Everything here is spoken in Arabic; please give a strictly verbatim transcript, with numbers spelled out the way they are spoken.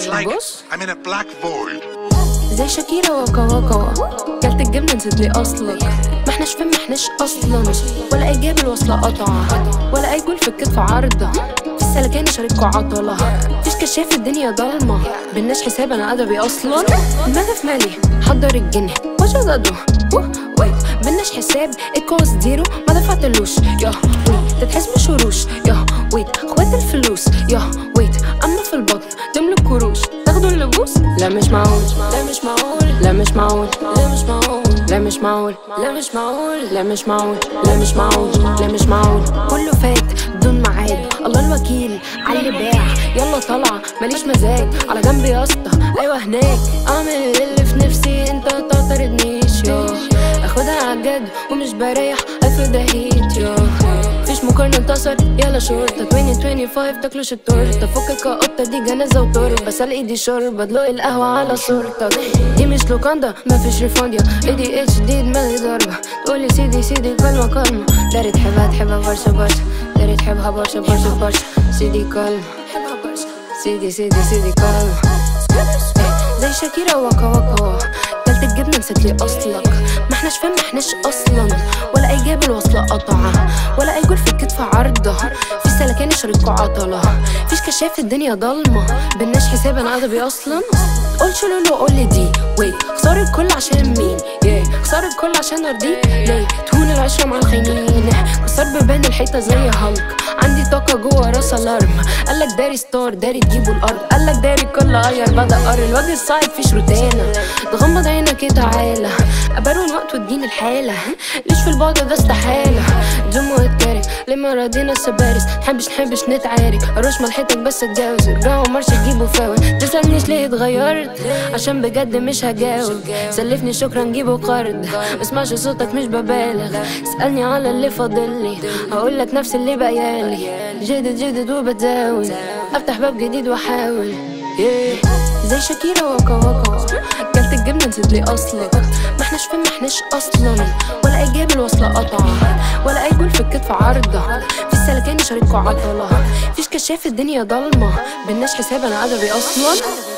like بص I'm in a black void. زي شاكيرا وكا وكا كلت الجبنة نسيت لي أصلك. ما احناش فين ما احناش أصلا، ولا أي جاب الوصلة قطعة، ولا أي جول في الكتف عارضة. في السلكان شارككوا عضلة، مفيش كشاف الدنيا ضلمة. بلناش حساب أنا أدبي أصلا. المدى في مالي حضر الجنيه وجدده ويت. بلناش حساب الكوست زيرو ما دفعتلوش يا ويت. تتحسب شروش يا ويت. اخوات الفلوس يا ويت. أما في البطن تملك كروش تاخدوا اللبوس. لا مش معقول لا مش معقول لا مش معقول لا مش معقول لا مش معقول لا مش معقول لا مش معقول لا مش معقول لا مش معقول. كله فات بدون ميعاد، الله الوكيل على اللي باع. يلا طالعة ماليش مزاج، على جنب يا اسطى ايوه هناك. اعمل اللي في نفسي انت متعترضنيش يا اخدها عالجد ومش بريح افرد هيت يا مفيش مقارنة انتصر يلا شرطة عشرين خمسة وعشرين تاكلوش التورتة. فكك يا قطة دي جنازة وطرب، بسال ايدي شرب ادلق القهوة على صورتك. دي مش لوكاندا مفيش ريفانديا، اي دي اتش دي دماغي ضربة. تقولي سيدي سيدي كلمة كلمة، داري تحبها تحبها برشا برشا، داري تحبها برشا برشا برشا. سيدي كلمة سيدي سيدي سيدي كلمة زي شاكيرا وكا وكا كلت الجبنة نسيت لي أصلك. ما احناش فين ما احناش أصلا، ولا أي جاب الوصلة قطعة، ولا أي جول في الكتف عارضة. في سلكان شارككوا عضلة، مفيش كشاف الدنيا ضلمة. بلناش حساب أنا أدبي أصلا. قولش لولو قولي دي ويت. خسار الكل عشان مين yeah. خسار الكل عشان أرضيك ليه. تهون العشرة مع الخاينين، كسر بيبان الحيطة زي هالك. عندي طاقة جوا راس الارم، قالك داري ستار داري تجيبوا الأرض. قالك داري الكل غير بدأ قر الوجه الصاعد فيش روتانا. تغمض عينك ايه تعالى أبروا الوقت وتجين الحالة. ليش في البعد ده استحالة جم واتكارك لما راضينا السبارس. نحبش نحبش نتعارك أروش ملحتك بس اتجاوز. رجعوا مرش تجيبوا فاول، تسألنيش ليه اتغيرت عشان بجد مش هجاوب. سلفني شكرا نجيبه قرض، مسمعش صوتك مش ببالغ. اسألني على اللي فاضلي هقولك نفس اللي بقيالي. جدد جدد وبتزاول افتح باب جديد واحاول yeah. زي شاكيرا وكا وكا كلت الجبنة نسيت لي أصلك. ما احناش فين ما احناش أصلا، ولا أي جاب الوصلة قطعة، ولا أي جول في الكتف عارضة. في السلكان شارككوا عضلة، مفيش كشاف الدنيا ضلمة. بلناش حساب أنا أدبي أصلا.